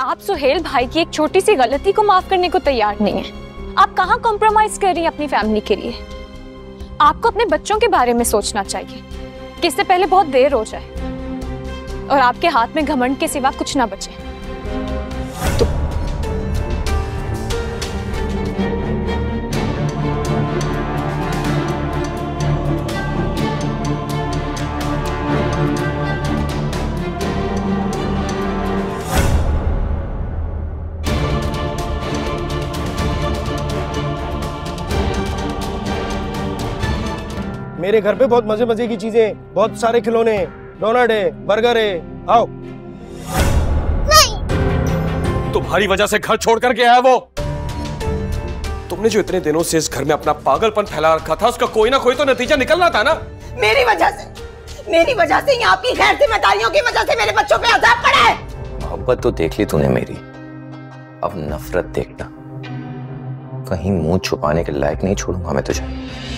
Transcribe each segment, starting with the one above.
आप सुहेल भाई की एक छोटी सी गलती को माफ करने को तैयार नहीं है। आप कहाँ कॉम्प्रोमाइज कर रही हैं अपनी फैमिली के लिए? आपको अपने बच्चों के बारे में सोचना चाहिए कि इससे पहले बहुत देर हो जाए और आपके हाथ में घमंड के सिवा कुछ ना बचे। मेरे घर पे बहुत मजे मजे की चीजें, बहुत सारे खिलौने, डोनट है, बर्गर है, आओ। नहीं। तुम्हारी वजह से घर छोड़ कर गया है वो। तुमने जो इतने दिनों से इस घर में अपना पागलपन फैला रखा था, उसका कोई ना कोई तो नतीजा निकलना था ना। मेरी वजह से यहाँ आपकी गैर जिम्मेदारियों की वजह से मेरे बच्चों पे अज़ाब पड़ा है। मोहब्बत तो देख ली तूने मेरी, अब नफरत देखना। कहीं मुंह छुपाने के लायक नहीं छोड़ूंगा मैं तुझे।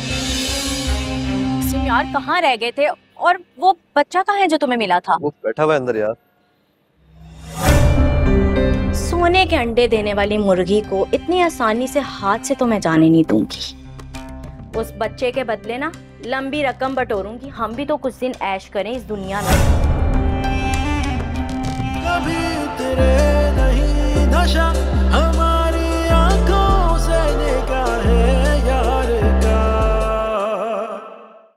यार कहाँ रह गए थे? और वो बच्चा कहाँ है जो तुम्हें मिला था? वो बैठा हुआ है अंदर यार। सोने के अंडे देने वाली मुर्गी को इतनी आसानी से हाथ से तो मैं जाने नहीं दूंगी। उस बच्चे के बदले ना लंबी रकम बटोरूंगी। हम भी तो कुछ दिन ऐश करें इस दुनिया में। कभी तेरे नहीं नशा